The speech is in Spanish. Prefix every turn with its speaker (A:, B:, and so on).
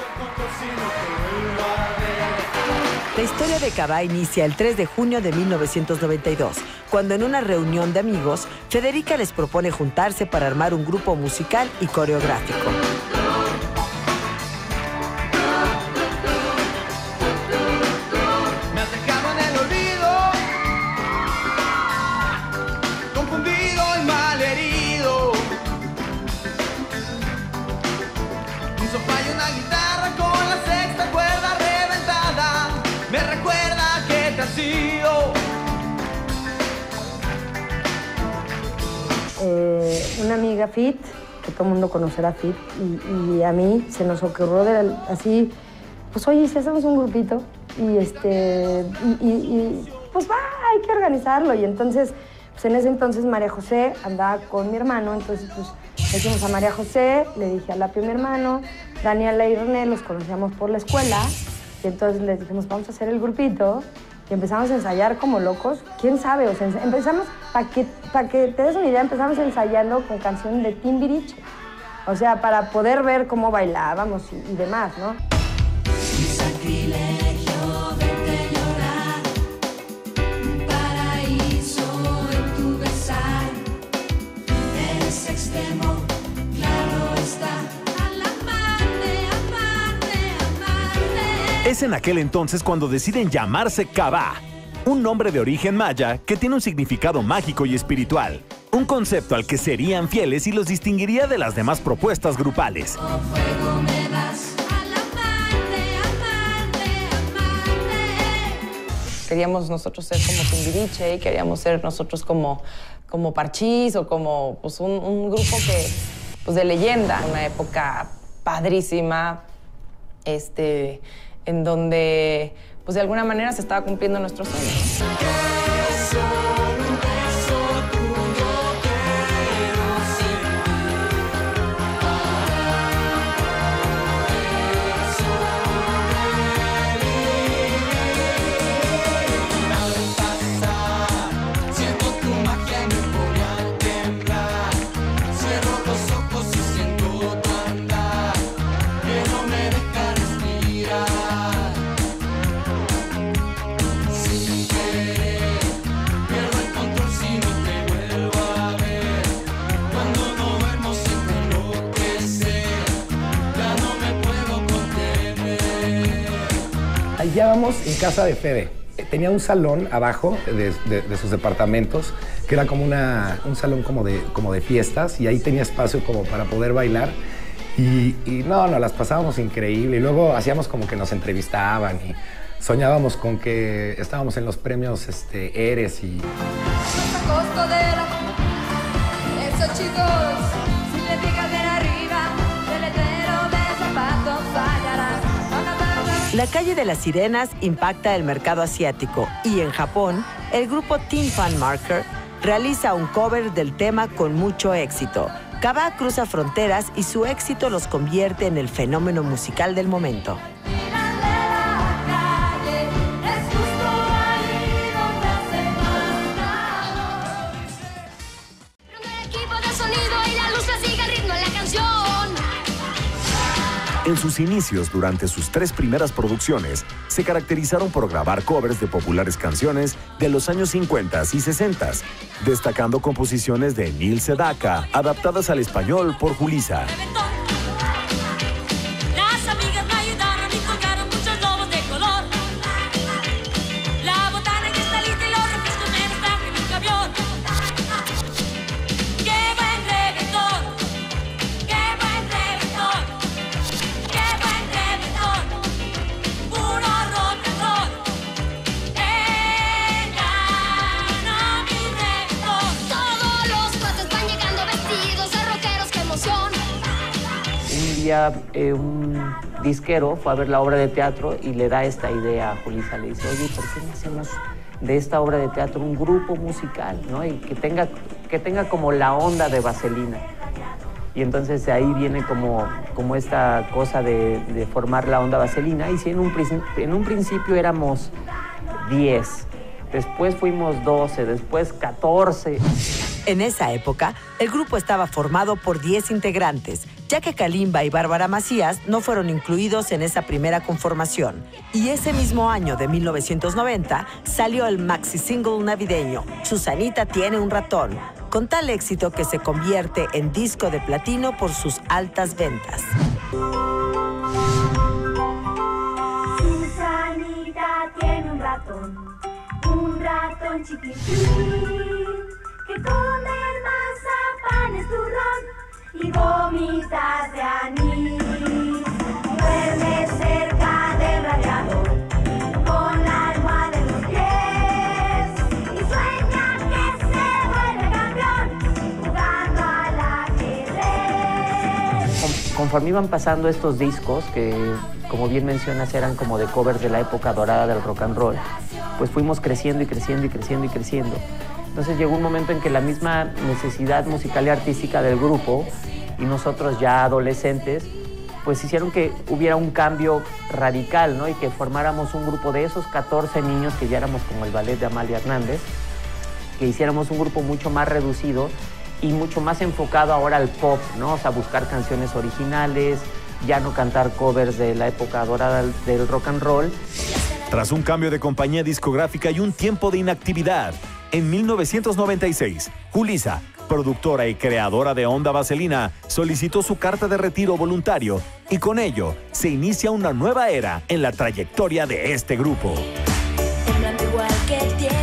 A: La historia de Cabá inicia el 3 de junio de 1992, cuando en una reunión de amigos, Federica les propone juntarse para armar un grupo musical y coreográfico.
B: Una amiga Fit, que todo el mundo conocerá Fit, y a mí se nos ocurrió así, pues oye, si hacemos un grupito, pues va, hay que organizarlo. Y entonces, pues en ese entonces María José andaba con mi hermano, entonces pues le dijimos a María José, le dije a Lapio, mi hermano, Daniela y René, los conocíamos por la escuela, y entonces les dijimos, vamos a hacer el grupito. Y empezamos a ensayar como locos. ¿Quién sabe? O sea, empezamos, para que te des una idea, empezamos ensayando con canciones de Timbiriche. O sea, para poder ver cómo bailábamos y demás, ¿no?
C: Mi sacrilegio, verte llorar, un paraíso en tu besar. Eres extremo, claro está.
D: Es en aquel entonces cuando deciden llamarse Cabá, un nombre de origen maya que tiene un significado mágico y espiritual, un concepto al que serían fieles y los distinguiría de las demás propuestas grupales.
E: Queríamos nosotros ser como Timbiriche y queríamos ser nosotros como Parchís o como pues, un grupo que, pues, de leyenda, una época padrísima, en donde, pues de alguna manera se estaba cumpliendo nuestro sueño.
F: Ya vamos en casa de Fede. Tenía un salón abajo de sus departamentos, que era como un salón como de fiestas, y ahí tenía espacio como para poder bailar. Y no, las pasábamos increíble. Y luego hacíamos como que nos entrevistaban y soñábamos con que estábamos en los premios Eres y...
C: Esos chicos, si le digas ven arriba, deletero de zapatos fallarás.
A: La calle de las Sirenas impacta el mercado asiático y en Japón, el grupo Teen Fan Marker realiza un cover del tema con mucho éxito. Cabá cruza fronteras y su éxito los convierte en el fenómeno musical del momento.
D: En sus inicios, durante sus 3 primeras producciones, se caracterizaron por grabar covers de populares canciones de los años 50 y 60, destacando composiciones de Neil Sedaka, adaptadas al español por Julissa.
G: Un disquero fue a ver la obra de teatro y le da esta idea a Julissa. Le dice, oye, ¿por qué no hacemos de esta obra de teatro un grupo musical, ¿no? Y que tenga como la onda de Vaselina. Y entonces de ahí viene como esta cosa de formar la onda Vaselina. Y si en un principio éramos 10, después fuimos 12, después 14.
A: En esa época, el grupo estaba formado por 10 integrantes, ya que Kalimba y Bárbara Macías no fueron incluidos en esa primera conformación. Y ese mismo año de 1990 salió el maxi single navideño, Susanita tiene un ratón, con tal éxito que se convierte en disco de platino por sus altas ventas.
H: Susanita tiene un ratón chiquitín, que come mazapanes, turrón y gomitas de anís. Duerme cerca del radiador, con la almohada en los pies, y sueña que se vuelve campeón, jugando al ajedrez.
G: Conforme iban pasando estos discos, que como bien mencionas eran como de covers de la época dorada del rock and roll, pues fuimos creciendo y creciendo y creciendo y creciendo. Entonces llegó un momento en que la misma necesidad musical y artística del grupo y nosotros ya adolescentes, pues hicieron que hubiera un cambio radical, ¿no? Y que formáramos un grupo de esos 14 niños que ya éramos como el ballet de Amalia Hernández, que hiciéramos un grupo mucho más reducido y mucho más enfocado ahora al pop, ¿no? O sea, buscar canciones originales, ya no cantar covers de la época dorada del rock and roll.
D: Tras un cambio de compañía discográfica y un tiempo de inactividad, en 1996, Julissa, productora y creadora de Onda Vaselina, solicitó su carta de retiro voluntario y con ello se inicia una nueva era en la trayectoria de este grupo.
H: Igual que